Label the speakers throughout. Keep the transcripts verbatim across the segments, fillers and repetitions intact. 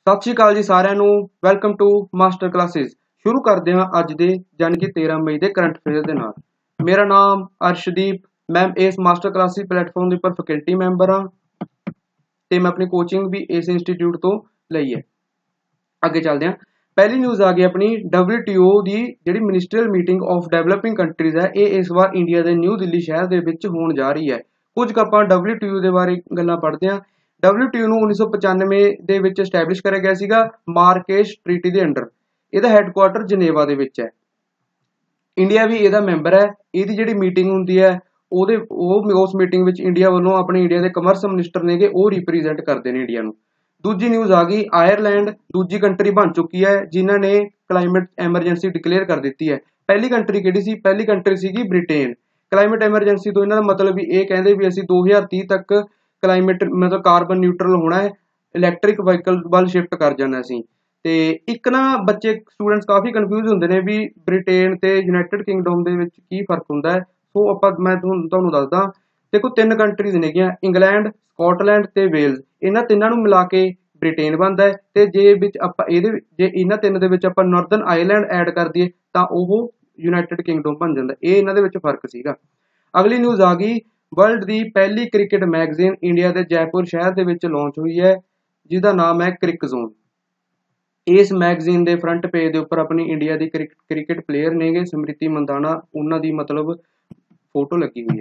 Speaker 1: सत श्री अकाल जी सारिਆਂ ਨੂੰ ਵੈਲਕਮ ਟੂ ਮਾਸਟਰ ਕਲਾਸਿਸ। ਸ਼ੁਰੂ ਕਰਦੇ ਹਾਂ ਅੱਜ ਦੇ ਯਾਨੀ ਕਿ तेरह ਮਈ ਦੇ ਕਰੰਟ ਅਫੇਅਰ ਦੇ ਨਾਲ। ਮੇਰਾ ਨਾਮ ਅਰਸ਼ਦੀਪ, ਮੈਂ ਇਸ ਮਾਸਟਰ ਕਲਾਸਿਸ ਪਲੇਟਫਾਰਮ ਦੇ ਉੱਪਰ ਫੈਕਲਟੀ ਮੈਂਬਰ ਹਾਂ ਤੇ ਮੈਂ ਆਪਣੀ ਕੋਚਿੰਗ ਵੀ ਇਸ ਇੰਸਟੀਚਿਊਟ ਤੋਂ ਲਈ ਹੈ। ਅੱਗੇ ਚੱਲਦੇ ਹਾਂ। ਪਹਿਲੀ ਨਿਊਜ਼ ਆ ਗਈ ਆਪਣੀ ਡਬਲਯੂ ਟੀ ਓ ਦੀ ਜਿਹੜੀ ministerial meeting of developing countries ਹੈ, ਇਹ ਇਸ ਵਾਰ ਇੰਡੀਆ ਦੇ ਨਿਊ ਦਿੱਲੀ ਸ਼ਹਿਰ ਦੇ ਵਿੱਚ ਹੋਣ ਜਾ ਰਹੀ ਹੈ। ਕੁਝ ਕੁ ਆਪਾਂ ਡਬਲਯੂ ਟੀ ਓ ਦੇ ਬਾਰੇ ਗੱਲਾਂ ਪੜ੍ਹਦੇ ਹਾਂ। ਡਬਲਯੂ ਟੀ ਓ ਨੂੰ ਉੱਨੀ ਸੌ ਪਚਾਨਵੇਂ ਦੇ ਵਿੱਚ ਸਟੈਬਲਿਸ਼ ਕਰਿਆ ਗਿਆ ਸੀਗਾ ਮਾਰਕੇਸ਼ ਟ੍ਰੀਟੀ ਦੇ ਅੰਡਰ। ਇਹਦਾ ਹੈੱਡਕੁਆਟਰ ਜਨੇਵਾ ਦੇ ਵਿੱਚ ਹੈ। ਇੰਡੀਆ ਵੀ ਇਹਦਾ ਮੈਂਬਰ ਹੈ। ਇਹਦੀ ਜਿਹੜੀ ਮੀਟਿੰਗ ਹੁੰਦੀ ਹੈ ਉਹਦੇ ਉਹ ਉਸ ਮੀਟਿੰਗ ਵਿੱਚ ਇੰਡੀਆ ਵੱਲੋਂ ਆਪਣੇ ਇੰਡੀਆ ਦੇ ਕਮਰਸ ਮਿਨਿਸਟਰ ਨੇਗੇ, ਉਹ ਰਿਪਰੈਜ਼ੈਂਟ ਕਰਦੇ ਨੇ ਇੰਡੀਆ ਨੂੰ। ਦੂਜੀ ਨਿਊਜ਼ ਆ ਗਈ ਆਇਰਲੈਂਡ ਦੂਜੀ ਕੰਟਰੀ ਬਣ ਚੁੱਕੀ ਹੈ ਜਿਨ੍ਹਾਂ ਨੇ ਕਲਾਈਮੇਟ ਐਮਰਜੈਂਸੀ ਡਿਕਲੇਅਰ ਕਰ ਦਿੱਤੀ ਹੈ। ਪਹਿਲੀ ਕੰਟਰੀ ਕਿਹੜੀ ਸੀ? ਪਹਿਲੀ ਕੰਟਰੀ ਸੀਗੀ ਬ੍ਰਿਟੇਨ। ਕਲਾਈਮੇਟ ਐਮਰਜੈਂਸੀ ਤੋਂ ਇਹਨਾਂ ਦਾ ਮਤਲਬ ਵੀ ਇਹ ਕਹਿੰਦੇ ਵੀ ਅਸੀਂ ਦੋ ਹਜ਼ਾਰ ਤੀਹ ਤੱਕ ਕਲਾਈਮੇਟ ਮਤਲਬ ਕਾਰਬਨ ਨਿਊਟਰਲ ਹੋਣਾ ਹੈ, ਇਲੈਕਟ੍ਰਿਕ ਵਾਹੀਕਲ ਵੱਲ ਸ਼ਿਫਟ ਕਰ ਜਾਣਾ ਅਸੀਂ। ਤੇ ਇੱਕ ਨਾ ਬੱਚੇ ਸਟੂਡੈਂਟਸ ਕਾਫੀ ਕਨਫਿਊਜ਼ ਹੁੰਦੇ ਨੇ ਵੀ ਬ੍ਰਿਟੇਨ ਤੇ ਯੂਨਾਈਟਿਡ ਕਿੰਗਡਮ ਦੇ ਵਿੱਚ ਕੀ ਫਰਕ ਹੁੰਦਾ ਹੈ। ਸੋ ਆਪਾਂ ਮੈਂ ਤੁਹਾਨੂੰ ਤੁਹਾਨੂੰ ਦੱਸਦਾ। ਦੇਖੋ ਤਿੰਨ ਕੰਟਰੀਜ਼ ਨੇਗੀਆਂ, ਇੰਗਲੈਂਡ, ਸਕਾਟਲੈਂਡ ਤੇ ਵੇਲਜ਼। ਇਹਨਾਂ ਤਿੰਨਾਂ ਨੂੰ ਮਿਲਾ ਕੇ ਬ੍ਰਿਟੇਨ ਬਣਦਾ ਹੈ। ਤੇ ਜੇ ਵਿੱਚ ਆਪਾਂ ਇਹਦੇ ਜੇ ਇਹਨਾਂ ਤਿੰਨ ਦੇ ਵਿੱਚ ਆਪਾਂ ਨਾਰਦਰਨ ਆਇਰਲੈਂਡ ਐਡ ਕਰ ਦਈਏ ਤਾਂ ਉਹ ਯੂਨਾਈਟਿਡ ਕਿੰਗਡਮ ਬਣ ਜਾਂਦਾ। ਇਹ ਇਹਨਾਂ ਦੇ ਵਿੱਚ ਫਰਕ ਸੀਗਾ। ਅਗਲੀ ਨਿਊਜ਼ ਆ ਗਈ ਵਰਲਡ ਦੀ ਪਹਿਲੀ ਕ੍ਰਿਕਟ ਮੈਗਜ਼ੀਨ ਇੰਡੀਆ ਦੇ ਜੈਪੁਰ ਸ਼ਹਿਰ ਦੇ ਵਿੱਚ ਲਾਂਚ ਹੋਈ ਹੈ, ਜਿਹਦਾ ਨਾਮ ਹੈ ਕ੍ਰਿਕ ਜ਼ੋਨ। ਇਸ ਮੈਗਜ਼ੀਨ ਦੇ ਫਰੰਟ ਪੇਜ ਦੇ ਉੱਪਰ ਆਪਣੀ ਇੰਡੀਆ ਦੀ ਕ੍ਰਿਕਟ ਪਲੇਅਰ ਨੇਗੇ ਸਮ੍ਰਿਤੀ ਮੰਦਾਨਾ, ਉਹਨਾਂ ਦੀ ਮਤਲਬ ਫੋਟੋ ਲੱਗੀ ਹੋਈ ਹੈ।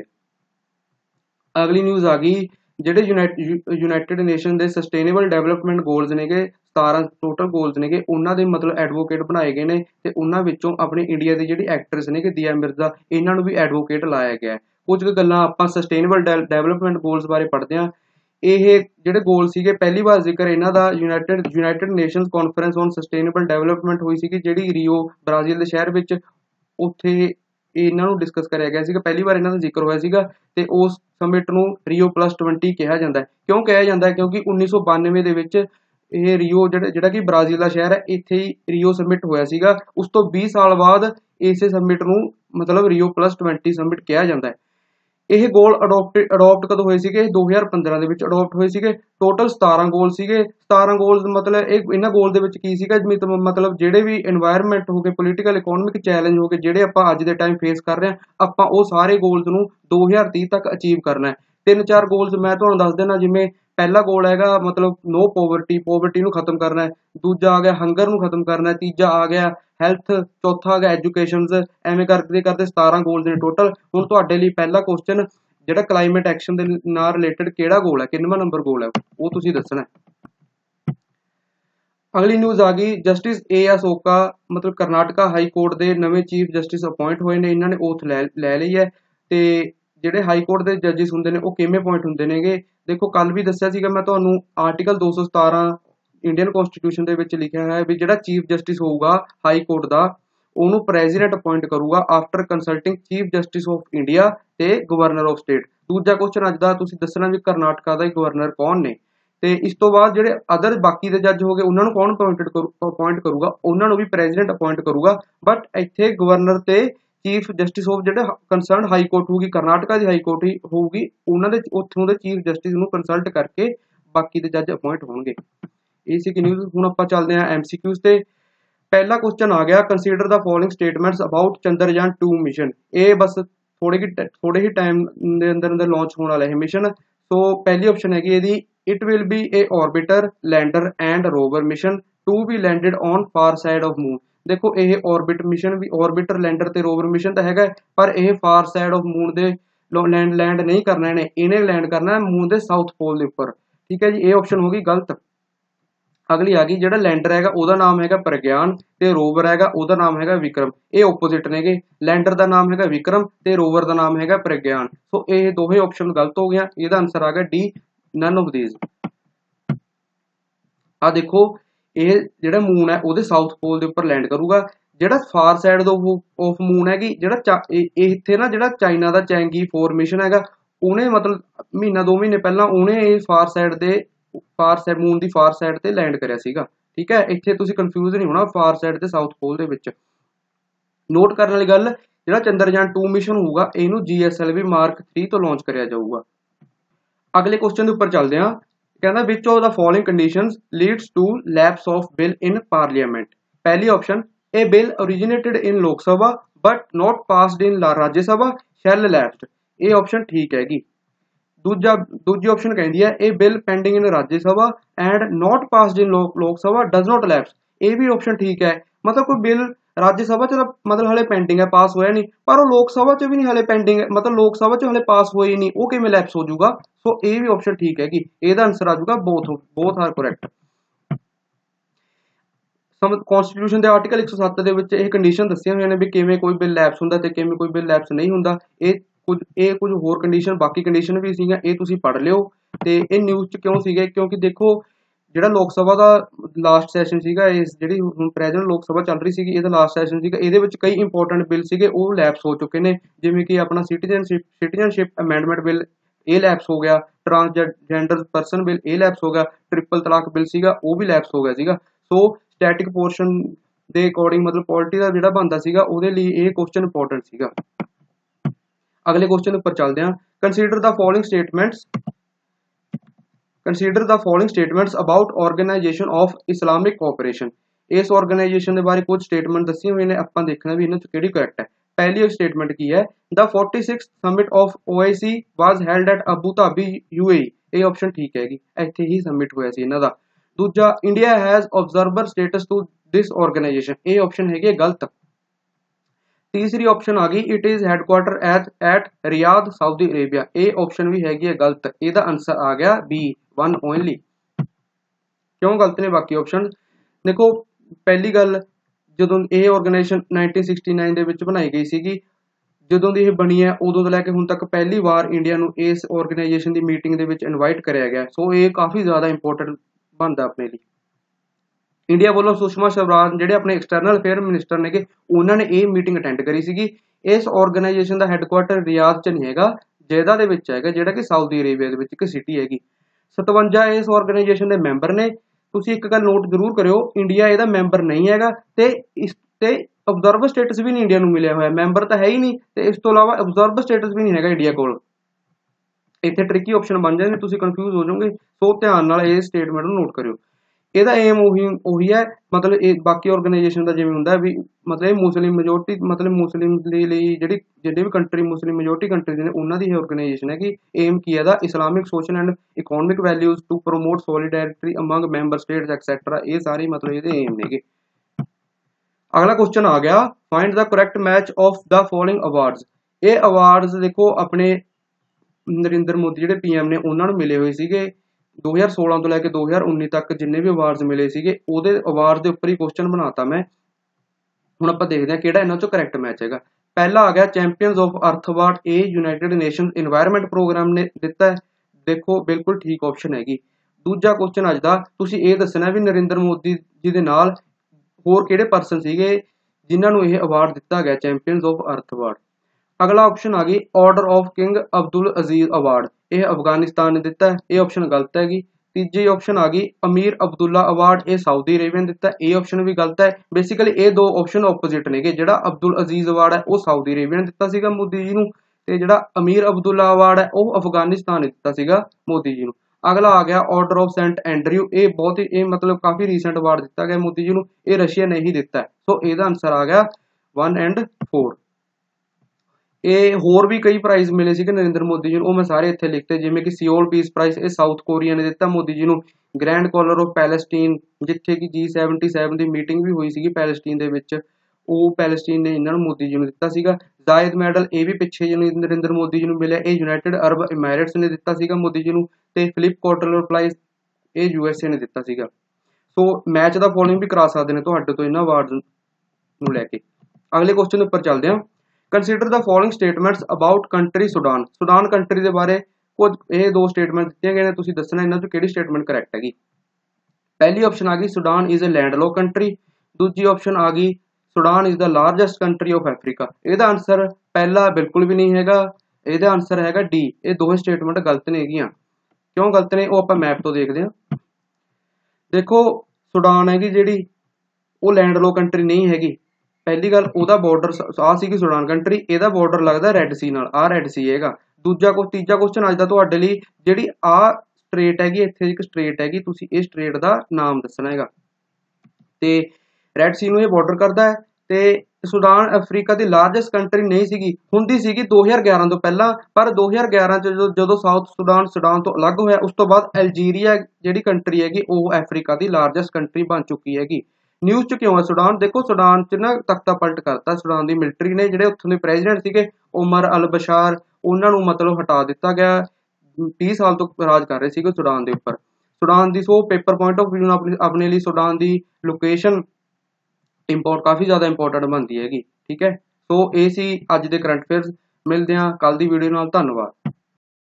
Speaker 1: ਅਗਲੀ ਨਿਊਜ਼ ਆ ਗਈ ਜਿਹੜੇ ਯੂਨਾਈਟਿਡ ਨੇਸ਼ਨ ਦੇ ਸਸਟੇਨੇਬਲ ਡਿਵੈਲਪਮੈਂਟ ਗੋਲਸ ਨੇਗੇ, ਸਤਾਰਾਂ ਟੋਟਲ ਗੋਲਸ ਨੇਗੇ, ਉਹਨਾਂ ਦੇ ਮਤਲਬ ਐਡਵੋਕੇਟ ਬਣਾਏ ਗਏ ਨੇ ਤੇ ਉਹਨਾਂ ਵਿੱਚੋਂ ਆਪਣੀ ਇੰਡੀਆ ਦੀ ਜਿਹੜੀ ਐਕਟਰਸ ਨੇਗੇ ਦੀਆ ਮਿਰਜ਼ਾ, ਇਹਨਾਂ ਨੂੰ ਵੀ ਐਡਵੋਕੇਟ ਲਾਇਆ ਗਿਆ। ਕੁਝ ਕੁ ਗੱਲਾਂ ਆਪਾਂ ਸਸਟੇਨੇਬਲ ਡਿਵੈਲਪਮੈਂਟ ਗੋਲਸ ਬਾਰੇ ਪੜ੍ਹਦੇ ਹਾਂ। ਇਹ ਜਿਹੜੇ ਗੋਲ ਸੀਗੇ ਪਹਿਲੀ ਵਾਰ ਜ਼ਿਕਰ ਇਹਨਾਂ ਦਾ United United Nations conference on sustainable development ਹੋਈ ਸੀਗੀ ਜਿਹੜੀ ਰੀਓ ਬ੍ਰਾਜ਼ੀਲ ਦੇ ਸ਼ਹਿਰ ਵਿੱਚ, ਉੱਥੇ ਇਹਨਾਂ ਨੂੰ ਡਿਸਕਸ ਕਰਿਆ ਗਿਆ ਸੀਗਾ। ਪਹਿਲੀ ਵਾਰ ਇਹਨਾਂ ਦਾ ਜ਼ਿਕਰ ਹੋਇਆ ਸੀਗਾ ਤੇ ਉਸ ਸਮਿਟ ਨੂੰ ਰੀਓ ਪਲੱਸ ਟਵੰਟੀ ਕਿਹਾ ਜਾਂਦਾ ਹੈ। ਕਿਉਂ ਕਿਹਾ ਜਾਂਦਾ ਹੈ? ਕਿਉਂਕਿ ਉੱਨੀ ਸੌ ਬਾਨਵੇਂ ਦੇ ਵਿੱਚ ਇਹ ਰੀਓ ਜਿਹੜਾ ਜਿਹੜਾ ਕਿ ਬ੍ਰਾਜ਼ੀਲ ਦਾ ਸ਼ਹਿਰ ਹੈ, ਇੱਥੇ ਹੀ ਰੀਓ ਸਮਿਟ ਹੋਇਆ ਸੀਗਾ। ਉਸ ਤੋਂ ਵੀਹ ਸਾਲ ਬਾਅਦ ਇਸੇ ਸਮਿਟ ਨੂੰ ਮਤਲਬ ਰੀਓ ਪਲੱਸ ਟਵੰਟੀ ਸਮਿਟ ਕਿਹਾ ਜਾਂਦਾ ਹੈ। ਇਹ ਗੋਲ ਅਡੋਪਟ ਅਡੋਪਟ ਕਦੋਂ ਹੋਏ ਸੀਗੇ? ਦੋ ਹਜ਼ਾਰ ਪੰਦਰਾਂ ਦੇ ਵਿੱਚ ਅਡੋਪਟ ਹੋਏ ਸੀਗੇ। ਟੋਟਲ ਸਤਾਰਾਂ ਗੋਲ ਸੀਗੇ। ਸਤਾਰਾਂ ਗੋਲਸ ਮਤਲਬ ਇਹ ਇਹਨਾਂ ਗੋਲ ਦੇ ਵਿੱਚ ਕੀ ਸੀਗਾ ਮਤਲਬ ਜਿਹੜੇ ਵੀ ਇਨਵਾਇਰਨਮੈਂਟ ਹੋ ਗਏ, ਪੋਲੀਟੀਕਲ ਇਕਨੋਮਿਕ ਚੈਲੰਜ ਹੋ ਗਏ ਜਿਹੜੇ ਆਪਾਂ ਅੱਜ ਦੇ ਟਾਈਮ ਫੇਸ ਕਰ ਰਹੇ ਹਾਂ, ਆਪਾਂ ਉਹ ਸਾਰੇ ਗੋਲਸ ਨੂੰ ਦੋ ਹਜ਼ਾਰ ਤੀਹ ਤੱਕ ਅਚੀਵ ਕਰਨਾ ਹੈ। ਤਿੰਨ ਚਾਰ ਗੋਲਸ ਮੈਂ ਤੁਹਾਨੂੰ ਦੱਸ ਦੇਣਾ। ਜਿਵੇਂ ਪਹਿਲਾ ਗੋਲ ਹੈਗਾ ਮਤਲਬ ਨੋ ਪੋਵਰਟੀ, ਪੋਵਰਟੀ ਨੂੰ ਖਤਮ ਕਰਨਾ ਹੈ। ਦੂਜਾ ਆ ਗਿਆ ਹੰਗਰ ਨੂੰ ਖਤਮ ਕਰਨਾ ਹੈ। ਤੀਜਾ ਆ ਗਿਆ ਹੈਲਥ, ਚੌਥਾ ਆ ਗਿਆ ਐਜੂਕੇਸ਼ਨਸ। ਐਵੇਂ ਕਰਦੇ ਕਰਦੇ ਸਤਾਰਾਂ ਗੋਲਸ ਨੇ ਟੋਟਲ। ਹੁਣ ਤੁਹਾਡੇ ਲਈ ਪਹਿਲਾ ਕੁਐਸਚਨ ਜਿਹੜਾ ਕਲਾਈਮੇਟ ਐਕਸ਼ਨ ਦੇ ਨਾਲ ਰਿਲੇਟਡ ਕਿਹੜਾ ਗੋਲ ਹੈ, ਕਿੰਨਵਾਂ ਨੰਬਰ ਗੋਲ ਹੈ, ਉਹ ਤੁਸੀਂ ਦੱਸਣਾ। ਅਗਲੀ ਨਿਊਜ਼ ਆ ਗਈ ਜਸਟਿਸ ਏ ਅਸ਼ੋਕਾ ਮਤਲਬ ਕਰਨਾਟਕਾ ਹਾਈ ਕੋਰਟ ਦੇ ਨਵੇਂ ਚੀਫ ਜਸਟਿਸ ਅਪਾਇੰਟ ਹੋਏ ਨੇ। ਇਹਨਾਂ ਨੇ ਓਥ ਲੈ ਲੈ ਲਈ ਹੈ। ਤੇ ਜਿਹੜੇ ਹਾਈ ਕੋਰਟ ਦੇ ਜੱਜਿਸ ਹੁੰਦੇ ਨੇ ਉਹ ਕਿਵੇਂ ਅਪਾਇੰਟ ਹੁੰਦੇ ਨੇਗੇ? ਦੇਖੋ ਕੱਲ ਵੀ ਦੱਸਿਆ ਸੀਗਾ ਮੈਂ ਤੁਹਾਨੂੰ, ਆਰਟੀਕਲ ਦੋ ਸੌ ਸਤਾਰਾਂ ਇੰਡੀਅਨ ਕਨਸਟੀਟਿਊਸ਼ਨ ਦੇ ਵਿੱਚ ਲਿਖਿਆ ਹੋਇਆ ਵੀ ਜਿਹੜਾ ਚੀਫ ਜਸਟਿਸ ਹੋਊਗਾ ਹਾਈ ਕੋਰਟ ਦਾ, ਉਹਨੂੰ ਪ੍ਰੈਜ਼ੀਡੈਂਟ ਅਪਾਇੰਟ ਕਰੂਗਾ after consulting chief justice of India ਤੇ ਗਵਰਨਰ ਆਫ ਸਟੇਟ। ਦੂਜਾ ਕੁਐਸਚਨ ਅੱਜ ਦਾ ਤੁਸੀਂ ਦੱਸਣਾ ਵੀ ਕਰਨਾਟਕਾ ਦਾ ਗਵਰਨਰ ਕੌਣ ਨੇ। ਤੇ ਇਸ ਤੋਂ ਬਾਅਦ ਜਿਹੜੇ ਅਦਰ ਬਾਕੀ ਦੇ ਜੱਜ ਹੋ ਗਏ ਉਹਨਾਂ ਨੂੰ ਕੌਣ ਅਪਾਇੰਟਡ ਕਰੂ ਅਪਾਇੰਟ ਕਰੂਗਾ? ਉਹਨਾਂ ਨੂੰ ਵੀ ਪ੍ਰੈਜ਼ੀਡੈਂਟ ਅਪਾਇੰਟ ਕਰੂਗਾ। ਬਟ ਇੱਥੇ ਗਵਰਨਰ ਤੇ ਚੀਫ ਜਸਟਿਸ ਆਫ ਜਿਹੜੇ ਕੰਸਰਨਡ ਹਾਈ ਕੋਰਟ ਹੋਊਗੀ, ਕਰਨਾਟਕਾ ਦੀ ਹਾਈ ਕੋਰਟ ਹੀ ਹੋਊਗੀ, ਉਹਨਾਂ ਦੇ ਉੱਥੋਂ ਦੇ ਚੀਫ ਜਸਟਿਸ ਨੂੰ ਕੰਸਲਟ ਕਰਕੇ ਬਾਕੀ ਦੇ ਜੱਜ ਅਪਾਇੰਟ ਹੋਣਗੇ। ਇਹ ਸੀ ਕਿ ਨਿਊਜ਼। ਹੁਣ ਆਪਾਂ ਚੱਲਦੇ ਹਾਂ ਐਮਸੀਕਿਊਜ਼ ਤੇ। ਪਹਿਲਾ ਕੁਐਸਚਨ ਆ ਗਿਆ consider the following statements about Chandrayaan two mission. ਇਹ ਬਸ ਥੋੜੇ ਕਿ ਥੋੜੇ ਹੀ ਟਾਈਮ ਦੇ ਅੰਦਰ ਅੰਦਰ ਲਾਂਚ ਹੋਣ ਵਾਲਾ ਇਹ ਮਿਸ਼ਨ। ਸੋ ਪਹਿਲੀ ਆਪਸ਼ਨ ਹੈਗੀ ਇਹਦੀ it will be a orbiter, lander and rover mission to be landed on far side of moon. ਦੇਖੋ ਇਹ ਆਰਬਿਟ ਮਿਸ਼ਨ ਵੀ ਆਰਬਿਟਰ, ਲੈਂਡਰ ਤੇ ਰੋਵਰ ਮਿਸ਼ਨ ਤਾਂ ਹੈਗਾ, ਪਰ ਇਹ ਫਾਰ ਸਾਈਡ ਆਫ ਮੂਨ ਦੇ ਲੈਂਡ ਲੈਂਡ ਨਹੀਂ ਕਰਨਾ ਇਹਨੇ ਇਹਨੇ ਲੈਂਡ ਕਰਨਾ ਮੂਨ ਦੇ ਸਾਊਥ ਪੋਲ ਦੇ ਉੱਪਰ। ਠੀਕ ਹੈ ਜੀ, ਇਹ ਆਪਸ਼ਨ ਹੋ ਗਈ ਗਲਤ। ਅਗਲੀ ਆ ਗਈ ਜਿਹੜਾ ਲੈਂਡਰ ਹੈਗਾ ਉਹਦਾ ਨਾਮ ਹੈਗਾ ਪ੍ਰਗਿਆਨ ਤੇ ਰੋਵਰ ਹੈਗਾ ਉਹਦਾ ਨਾਮ ਹੈਗਾ ਵਿਕਰਮ। ਇਹ ਓਪੋਜ਼ਿਟ ਨੇਗੇ, ਲੈਂਡਰ ਦਾ ਨਾਮ ਹੈਗਾ ਵਿਕਰਮ ਤੇ ਰੋਵਰ ਦਾ ਨਾਮ ਹੈਗਾ ਪ੍ਰਗਿਆਨ। ਸੋ ਇਹ ਦੋਵੇਂ ਆਪਸ਼ਨ ਗਲਤ ਹੋ ਗਿਆ। ਇਹਦਾ ਆਨਸਰ ਆ ਗਿਆ ਡੀ, ਨਨ ਆਫ ਦੀਜ਼। ਆ ਦੇਖੋ ਇਹ ਜਿਹੜਾ ਮੂਨ ਹੈ ਉਹਦੇ ਸਾਊਥ ਪੋਲ ਦੇ ਉੱਪਰ ਲੈਂਡ ਕਰੂਗਾ। ਜਿਹੜਾ ਫਾਰ ਸਾਈਡ ਆਫ ਮੂਨ ਹੈਗੀ, ਜਿਹੜਾ ਇੱਥੇ ਨਾ ਜਿਹੜਾ ਚਾਈਨਾ ਦਾ ਚੈਂਗੀ ਫੋਰ ਮਿਸ਼ਨ ਹੈਗਾ, ਉਹਨੇ ਮਤਲਬ ਮਹੀਨਾ ਦੋ ਮਹੀਨੇ ਪਹਿਲਾਂ ਉਹਨੇ ਇਹ ਫਾਰ ਸਾਈਡ ਦੇ ਫਾਰ ਸਾਈਡ ਮੂਨ ਦੀ ਫਾਰ ਸਾਈਡ ਤੇ ਲੈਂਡ ਕਰਿਆ ਸੀਗਾ। ਠੀਕ ਹੈ, ਇੱਥੇ ਤੁਸੀਂ ਕਨਫਿਊਜ਼ ਨਹੀਂ ਹੋਣਾ ਫਾਰ ਸਾਈਡ ਤੇ ਸਾਊਥ ਪੋਲ ਦੇ ਵਿੱਚ। ਨੋਟ ਕਰਨ ਵਾਲੀ ਗੱਲ, ਜਿਹੜਾ ਚੰਦਰਯਾਨ ਟੂ ਮਿਸ਼ਨ ਹੋਊਗਾ ਇਹਨੂੰ G S L V mark three ਤੋਂ ਲਾਂਚ ਕਰਿਆ ਜਾਊਗਾ। ਅਗਲੇ ਕੁਐਸਚਨ ਦੇ ਉੱਪਰ ਚੱਲਦੇ ਹਾਂ। कहना which of the following conditions leads to lapse of bill in parliament. पहली option, a bill originated in Lok Sabha but not passed इन राज्य सभा शैल लैप्स्ड। ये ऑप्शन ठीक हैगी। दूजा दूजी ऑप्शन कहती है ए बिल पेंडिंग इन राज्य सभा एंड नॉट पासड इन लोक सभा डज नॉट लैप्स। ये भी ऑप्शन ठीक है। मतलब कोई बिल राज्य सभा च मतलब हले पेंडिंग है, पास होया नहीं, पर वो लोक सभा च भी नहीं हले पेंडिंग है, मतलब लोक सभा च हले पास होई नहीं, वो किवें लैप्स हो जाऊगा। सो ये भी ऑप्शन ठीक है कि ਇਹਦਾ आंसर आ जाऊगा both both are correct. Constitution ਦੇ ਆਰਟੀਕਲ एक सौ सात ਦੇ ਵਿੱਚ ਇਹ ਕੰਡੀਸ਼ਨ ਦੱਸੀਆਂ ਹੋਈਆਂ ਨੇ ਵੀ ਕਿਵੇਂ ਕੋਈ ਬਿੱਲ ਲੈਪਸ ਹੁੰਦਾ ਤੇ ਕਿਵੇਂ ਕੋਈ ਬਿੱਲ ਲੈਪਸ ਨਹੀਂ ਹੁੰਦਾ। ਇਹ ਕੁਝ ਇਹ ਕੁਝ ਹੋਰ ਕੰਡੀਸ਼ਨ ਬਾਕੀ ਕੰਡੀਸ਼ਨ ਵੀ ਸੀਗੀਆਂ, ਇਹ ਤੁਸੀਂ ਪੜ੍ਹ ਲਿਓ। ਤੇ ਇਹ ਨਿਊਜ਼ 'ਚ ਕਿਉਂ ਸੀਗੇ, ਕਿਉਂਕਿ ਦੇਖੋ ਜਿਹੜਾ ਲੋਕ ਸਭਾ ਦਾ ਲਾਸਟ ਸੈਸ਼ਨ ਸੀਗਾ, ਇਸ ਜਿਹੜੀ ਹੁਣ ਪ੍ਰੈਜ਼ੈਂਟ ਲੋਕ ਸਭਾ ਚੱਲ ਰਹੀ ਸੀਗੀ, ਇਹਦਾ ਲਾਸਟ ਸੈਸ਼ਨ ਸੀਗਾ, ਇਹਦੇ ਵਿੱਚ ਕਈ ਇੰਪੋਰਟੈਂਟ ਬਿੱਲ ਸੀਗੇ ਉਹ ਲੈਪਸ ਹੋ ਚੁੱਕੇ ਨੇ। ਜਿਵੇਂ ਕਿ ਆਪਣਾ ਸਿਟੀਜ਼ਨਸ਼ਿਪ ਸਿਟੀਜ਼ਨਸ਼ਿਪ ਅਮੈਂਡਮੈਂਟ ਬਿੱਲ ਇਹ ਲੈਪਸ ਹੋ ਗਿਆ, ਟਰਾਂਸਜੈਂਡਰ ਪਰਸਨ ਬਿੱਲ ਇਹ ਲੈਪਸ ਹੋ ਗਿਆ, ਟ੍ਰਿਪਲ ਤਲਾਕ ਬਿੱਲ ਸੀਗਾ ਉਹ ਵੀ ਲੈਪਸ ਹੋ ਗਿਆ ਸੀਗਾ। ਸੋ ਸਟੈਟਿਕ ਪੋਰਸ਼ਨ ਦੇ ਅਕੋਰਡਿੰਗ ਮਤਲਬ ਪੋਲਿਟੀ ਦਾ ਜਿਹੜਾ ਬਣਦਾ ਸੀਗਾ ਉਹਦੇ ਲਈ ਇਹ ਕੁਐਸਚਨ ਇੰਪੋਰਟੈਂਟ ਸੀਗਾ। ਅਗਲੇ ਕੁਐਸਚਨ ਉੱਪਰ ਚੱਲਦੇ ਹਾਂ। Consider the following statements consider the following statements about organisation of Islamic cooperation. ਇਸ ਆਰਗੇਨਾਈਜੇਸ਼ਨ ਦੇ ਬਾਰੇ ਕੁਝ ਸਟੇਟਮੈਂਟ ਦੱਸੀਆਂ ਹੋਈਆਂ ਨੇ, ਆਪਾਂ ਦੇਖਣਾ ਵੀ ਇਹਨਾਂ 'ਚ ਕਿਹੜੀ ਕਰੈਕਟ ਹੈ। ਪਹਿਲੀ ਸਟੇਟਮੈਂਟ ਕੀ ਹੈ, the forty six summit of O I C was held at Abu Dhabi U A E. ਇਹ ਆਪਸ਼ਨ ਠੀਕ ਹੈਗੀ, ਇੱਥੇ ਹੀ ਸਬਮਿਟ ਹੋਇਆ ਸੀ ਇਹਨਾਂ ਦਾ। ਦੂਜਾ, India has observer status to this organisation. ਇਹ ਆਪਸ਼ਨ ਹੈਗੀ ਗਲਤ। ਤੀਸਰੀ ਆਪਸ਼ਨ ਆ ਗਈ, it is headquarter at at Riyadh Saudi Arabia. ਇਹ ਆਪਸ਼ਨ ਵੀ ਹੈਗੀ ਹੈ ਗਲਤ। ਇਹਦਾ ਆਂਸਰ ਆ ਗਿਆ ਬੀ, वन ओनली। क्यों गलत ने बाकी ऑप्शन? देखो पहली गल, ਜਦੋਂ ਇਹ ਆਰਗੇਨਾਈਜੇਸ਼ਨ नाइनटीन सिक्सटी नाइन ਦੇ ਵਿੱਚ ਬਣਾਈ ਗਈ ਸੀਗੀ, ਜਦੋਂ ਦੀ ਇਹ ਬਣੀ ਹੈ ਉਦੋਂ ਤੋਂ ਲੈ ਕੇ ਹੁਣ ਤੱਕ ਪਹਿਲੀ ਵਾਰ ਇੰਡੀਆ ਨੂੰ ਇਸ ਆਰਗੇਨਾਈਜੇਸ਼ਨ ਦੀ ਮੀਟਿੰਗ ਦੇ ਵਿੱਚ ਇਨਵਾਈਟ ਕਰਿਆ ਗਿਆ। ਸੋ ਇਹ ਕਾਫੀ ਜ਼ਿਆਦਾ ਇੰਪੋਰਟੈਂਟ ਬਣਦਾ ਆਪਣੇ ਲਈ। ਇੰਡੀਆ ਵੱਲੋਂ ਸੁਸ਼ਮਾ ਸਵਰਾਜ ਜਿਹੜੇ ਆਪਣੇ ਐਕਸਟਰਨਲ ਅਫੇਅਰ ਮਿਨਿਸਟਰ ਨੇਗੇ, ਉਹਨਾਂ ਨੇ ਇਹ ਮੀਟਿੰਗ ਅਟੈਂਡ ਕਰੀ ਸੀਗੀ। ਇਸ ਆਰਗੇਨਾਈਜੇਸ਼ਨ ਦਾ ਹੈੱਡਕੁਆਟਰ ਰਿਆਦ 'ਚ ਨਹੀਂ ਹੈਗਾ, ਜੈਦਾ ਦੇ ਵਿੱਚ ਹੈਗਾ, ਜਿਹੜਾ ਕਿ ਸਾਊਦੀ ਅਰੇਬੀਆ ਦੇ ਵਿੱਚ ਇੱਕ ਸਿਟੀ ਹੈਗੀ। सतवंजा इस ऑर्गेनाइजेशन के मैंबर ने। तुसीं एक गल नोट जरूर करियो, इंडिया इहदा मैंबर नहीं हैगा ते इस ते ऑब्जर्वर स्टेटस भी नहीं इंडिया नूं मिलिया होया। मैंबर तो है ही नहीं ते इस तो इलावा ऑब्जर्वर स्टेटस भी नहीं हैगा इंडिया कोल। इत्थे ट्रिकी ऑप्शन बन जाएंगे, तुसीं कन्फ्यूज हो जाओगे। सो ध्यान नाल इस स्टेटमेंट नूं नोट करियो। ਇਹਦਾ ਏਮ ਉਹੀ ਉਹੀ ਹੈ, ਮਤਲਬ ਇਹ ਬਾਕੀ ਆਰਗੇਨਾਈਜੇਸ਼ਨ ਦਾ ਜਿਵੇਂ ਹੁੰਦਾ ਵੀ ਮਤਲਬ ਇਹ ਮੁਸਲਿਮ ਮੈਜੋਰਟੀ ਮਤਲਬ ਮੁਸਲਿਮ ਦੇ ਲਈ ਜਿਹੜੀ ਜਿਹੜੇ ਵੀ ਕੰਟਰੀ ਮੁਸਲਿਮ ਮੈਜੋਰਟੀ ਕੰਟਰੀਜ਼ ਨੇ ਉਹਨਾਂ ਦੀ ਇਹ ਆਰਗੇਨਾਈਜੇਸ਼ਨ ਹੈ ਕਿ ਏਮ ਕੀ ਹੈ ਇਹਦਾ, Islamic social and economic values to promote solidarity among member states et cetera. ਇਹ ਸਾਰੇ ਮਤਲਬ ਇਹਦੇ ਏਮ ਨੇਗੇ। ਅਗਲਾ ਕੁਐਸਚਨ ਆ ਗਿਆ, find the correct match of the following awards. ਇਹ ਅਵਾਰਡਸ ਦੇਖੋ ਆਪਣੇ ਨਰਿੰਦਰ ਮੋਦੀ ਜਿਹੜੇ ਪੀ ਐਮ ਨੇ ਉਹਨਾਂ ਨੂੰ ਮਿਲੇ ਹੋਏ ਸੀਗੇ। दो हज़ार सोलह तो लैके दो हज़ार उन्नीस तक जिन्ने भी अवार्ड्स मिले सीगे ਉਹਦੇ अवार्ड ਦੇ ਉੱਪਰ ਹੀ ਕੁਐਸਚਨ ਬਣਾਤਾ ਮੈਂ। ਹੁਣ ਆਪਾਂ ਦੇਖਦੇ ਹਾਂ ਕਿਹੜਾ ਇਹਨਾਂ ਚੋਂ ਕਰੈਕਟ ਮੈਚ ਹੈਗਾ। ਪਹਿਲਾ ਆ ਗਿਆ ਚੈਂਪੀਅਨਸ ਆਫ ਅਰਥ ਅਵਾਰਡ, ਇਹ ਯੂਨਾਈਟਿਡ ਨੇਸ਼ਨਸ ਇਨਵਾਇਰਨਮੈਂਟ ਪ੍ਰੋਗਰਾਮ ਨੇ ਦਿੱਤਾ ਹੈ। ਦੇਖੋ ਬਿਲਕੁਲ ਠੀਕ ਆਪਸ਼ਨ ਹੈਗੀ। ਦੂਜਾ ਕੁਐਸਚਨ ਅੱਜ ਦਾ, ਤੁਸੀਂ ਇਹ ਦੱਸਣਾ ਵੀ ਨਰਿੰਦਰ ਮੋਦੀ ਜੀ ਦੇ ਨਾਲ ਹੋਰ ਕਿਹੜੇ ਪਰਸਨ ਸੀਗੇ ਜਿਨ੍ਹਾਂ ਨੂੰ ਇਹ ਅਵਾਰਡ ਦਿੱਤਾ ਗਿਆ ਚੈਂਪੀਅਨਸ ਆਫ ਅਰਥ ਅਵਾਰਡ। अगला ऑप्शन आ गई order of king Abdul Aziz award, यह अफगानिस्तान ने दिता है, ये ऑप्शन गलत हैगी। तीजी ऑप्शन आ गई अमीर अब्दुल्ला अवार्ड, ये साउदी अरेबिया ने दिता है, ये ऑप्शन भी गलत है। बेसिकली ये दो ऑप्शन ऑपोजिट ने, जिहड़ा अब्दुल अजीज अवार्ड है वो साउदी अरेबिया ने दिता सीगा मोदी जी नूं, ते जिहड़ा अमीर अब्दुल्ला अवार्ड है वो अफगानिस्तान ने दिता सीगा मोदी जी नूं। अगला आ गया ऑर्डर ऑफ सेंट एंड्रयू, ये बहुत ही ये मतलब काफ़ी रीसेंट अवार्ड दिता गया मोदी जी नूं, ये रशिया ने ही दिता है। सो इसका आंसर आ गया वन एंड फोर। ਇਹ ਹੋਰ ਵੀ ਕਈ ਪ੍ਰਾਈਜ਼ ਮਿਲੇ ਸੀਗੇ ਨਰਿੰਦਰ ਮੋਦੀ ਜੀ ਨੂੰ, ਉਹ ਮੈਂ ਸਾਰੇ ਇੱਥੇ ਲਿਖਤੇ, ਜਿਵੇਂ ਕਿ ਸਿਓਲ ਪੀਸ ਪ੍ਰਾਈਜ਼ ਇਹ ਸਾਊਥ ਕੋਰੀਆ ਨੇ ਦਿੱਤਾ ਮੋਦੀ ਜੀ ਨੂੰ। ਗ੍ਰੈਂਡ ਕਾਲਰ ਆਫ ਪੈਲਸਟੀਨ, ਜਿੱਥੇ ਕਿ ਜੀ ਸੈਵਨਟੀ ਸੈਵਨ ਦੀ ਮੀਟਿੰਗ ਵੀ ਹੋਈ ਸੀਗੀ ਪੈਲਸਟੀਨ ਦੇ ਵਿੱਚ, ਉਹ ਪੈਲਸਟੀਨ ਨੇ ਇਹਨਾਂ ਨੂੰ ਮੋਦੀ ਜੀ ਨੂੰ ਦਿੱਤਾ ਸੀਗਾ। ਜ਼ਾਇਦ ਮੈਡਲ ਇਹ ਵੀ ਪਿੱਛੇ ਜਿਹਨੂੰ ਨਰਿੰਦਰ ਮੋਦੀ ਜੀ ਨੂੰ ਮਿਲਿਆ, ਇਹ ਯੂਨਾਈਟਿਡ ਅਰਬ ਇਮੀਰੇਟਸ ਨੇ ਦਿੱਤਾ ਸੀਗਾ ਮੋਦੀ ਜੀ ਨੂੰ। ਤੇ ਫਿਲਿਪ ਕੋਟਲਰ ਪ੍ਰਾਈਜ਼ ਇਹ ਯੂ ਐਸ ਏ ਨੇ ਦਿੱਤਾ ਸੀਗਾ। ਸੋ ਮੈਚ ਦਾ ਫੋਲੋਇੰਗ ਵੀ ਕਰਾ ਸਕਦੇ ਨੇ ਤੁਹਾਡੇ ਤੋਂ ਇਹਨਾਂ ਅਵਾਰਡ ਨੂੰ ਲੈ ਕੇ। ਅਗਲੇ ਕੁਐਸਚਨ ਉੱਪਰ ਚੱਲਦੇ ਹਾਂ। Consider the following statements about country Sudan. Sudan country के बारे कुछ ये दो स्टेटमेंट दिए गए हैं, तुसीं दसना इन्हां चों किहड़ी स्टेटमेंट करैक्ट हैगी। पहली ऑप्शन आ गई Sudan is a landlocked country. दूजी ऑप्शन आ गई Sudan is the largest country of Africa. इहदा आंसर पहला बिल्कुल भी नहीं हैगा, इहदा आंसर हैगा डी। ये दोवें स्टेटमेंट गलत ने हैगियां। क्यों गलत ने, वो आपां मैप तो देखते हैं। देखो सूडान हैगी जिहड़ी वो लैंडलॉक कंट्री नहीं हैगी। पहली गल ਉਹਦਾ ਬਾਰਡਰ ਆ ਸੀਗੀ ਸੁਡਾਨ ਕੰਟਰੀ, ਇਹਦਾ ਬਾਰਡਰ ਲੱਗਦਾ ਰੈੱਡ ਸੀ ਨਾਲ, ਆ ਰੈੱਡ ਸੀ ਹੈਗਾ। ਦੂਜਾ ਕੁ ਤੀਜਾ ਕੁਐਸਚਨ ਅੱਜ ਦਾ ਤੁਹਾਡੇ ਲਈ, ਜਿਹੜੀ ਆ ਸਟ੍ਰੇਟ हैगी, ਇੱਥੇ ਇੱਕ ਸਟ੍ਰੇਟ हैगी, ਤੁਸੀਂ ਇਹ ਸਟ੍ਰੇਟ ਦਾ ਨਾਮ ਦੱਸਣਾ ਹੈਗਾ। ਤੇ ਰੈਡ ਸੀ ਨੂੰ ਇਹ ਬਾਰਡਰ ਕਰਦਾ ਹੈ। ਤੇ ਸੁਡਾਨ ਅਫਰੀਕਾ ਦੀ ਲਾਰਜੈਸਟ ਕੰਟਰੀ ਨਹੀਂ ਸੀਗੀ, ਹੁੰਦੀ ਸੀਗੀ ਦੋ ਹਜ਼ਾਰ ਗਿਆਰਾਂ ਤੋਂ ਪਹਿਲਾਂ, ਪਰ ਦੋ ਹਜ਼ਾਰ ਗਿਆਰਾਂ ਚ ਜਦੋਂ ਜਦੋਂ ਸਾਊਥ ਸੁਡਾਨ ਸੁਡਾਨ ਤੋਂ ਅਲੱਗ ਹੋਇਆ, ਉਸ ਤੋਂ ਬਾਅਦ ਅਲਜੀਰੀਆ ਜਿਹੜੀ ਕੰਟਰੀ ਹੈਗੀ ਉਹ ਅਫਰੀਕਾ ਦੀ ਲਾਰਜੈਸਟ ਕੰਟਰੀ ਬਣ ਚੁੱਕੀ ਹੈਗੀ। ਨਿਊਜ਼ ਚ ਕਿਉਂ ਹੈ ਸੁਡਾਨ? ਦੇਖੋ ਸੁਡਾਨ ਚ ਨਾ ਤਖਤਾ ਪਲਟ ਕਰਤਾ ਸੁਡਾਨ ਦੀ ਮਿਲਟਰੀ ਨੇ, ਜਿਹੜੇ ਉੱਥੋਂ ਦੇ ਪ੍ਰੈਜ਼ੀਡੈਂਟ ਸੀਗੇ ਉਮਰ ਅਲ ਬਸ਼ਾਰ, ਉਹਨਾਂ ਨੂੰ ਮਤਲਬ ਹਟਾ ਦਿੱਤਾ ਗਿਆ। तीस साल तो राज कर रहे थे सुडान के उपर। सुडान की so paper point of view अपने अपने लिए सुडान की लोकेशन इंपोर्ट काफ़ी ज़्यादा इंपोर्टेंट बनती हैगी। ठीक है, सो ये सी अज के करंट अफेयर्स। मिलते हैं कल की वीडियो नाल। धन्यवाद।